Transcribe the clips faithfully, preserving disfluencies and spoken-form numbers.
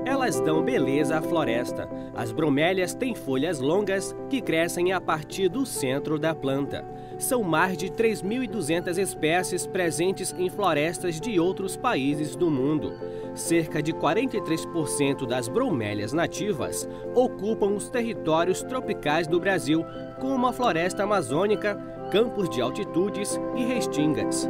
Elas dão beleza à floresta. As bromélias têm folhas longas que crescem a partir do centro da planta. São mais de três mil e duzentas espécies presentes em florestas de outros países do mundo. Cerca de quarenta e três por cento das bromélias nativas ocupam os territórios tropicais do Brasil, como a floresta amazônica, campos de altitudes e restingas.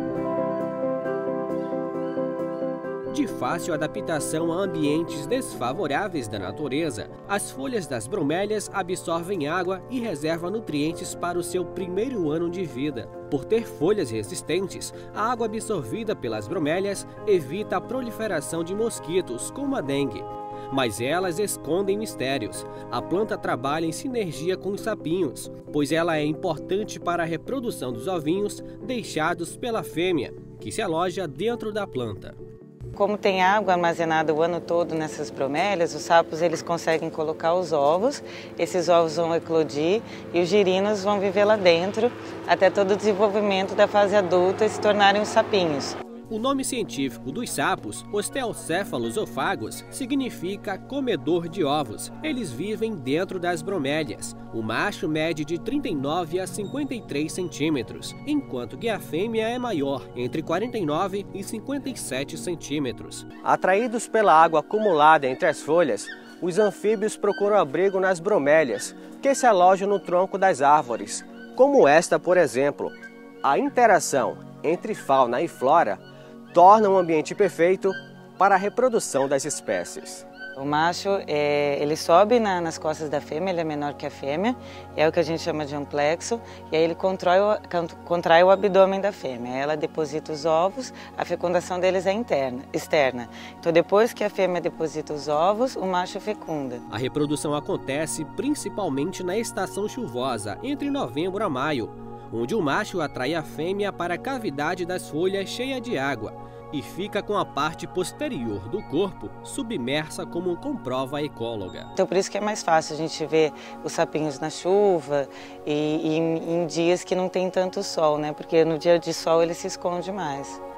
De fácil adaptação a ambientes desfavoráveis da natureza, as folhas das bromélias absorvem água e reservam nutrientes para o seu primeiro ano de vida. Por ter folhas resistentes, a água absorvida pelas bromélias evita a proliferação de mosquitos, como a dengue. Mas elas escondem mistérios. A planta trabalha em sinergia com os sapinhos, pois ela é importante para a reprodução dos ovinhos deixados pela fêmea, que se aloja dentro da planta. Como tem água armazenada o ano todo nessas bromélias, os sapos eles conseguem colocar os ovos, esses ovos vão eclodir e os girinos vão viver lá dentro até todo o desenvolvimento da fase adulta e se tornarem os sapinhos. O nome científico dos sapos, Osteocephalus-ophagos, significa comedor de ovos. Eles vivem dentro das bromélias. O macho mede de trinta e nove a cinquenta e três centímetros, enquanto que a fêmea é maior, entre quarenta e nove e cinquenta e sete centímetros. Atraídos pela água acumulada entre as folhas, os anfíbios procuram abrigo nas bromélias, que se alojam no tronco das árvores, como esta, por exemplo. A interação entre fauna e flora torna um ambiente perfeito para a reprodução das espécies. O macho, é, ele sobe na, nas costas da fêmea, ele é menor que a fêmea, é o que a gente chama de amplexo, e aí ele contrai o, contrai o abdômen da fêmea. Ela deposita os ovos, a fecundação deles é interna, externa. Então depois que a fêmea deposita os ovos, o macho fecunda. A reprodução acontece principalmente na estação chuvosa, entre novembro a maio, onde o macho atrai a fêmea para a cavidade das folhas cheia de água e fica com a parte posterior do corpo submersa, como comprova a ecóloga. Então por isso que é mais fácil a gente ver os sapinhos na chuva e, e em, em dias que não tem tanto sol, né? Porque no dia de sol ele se esconde mais.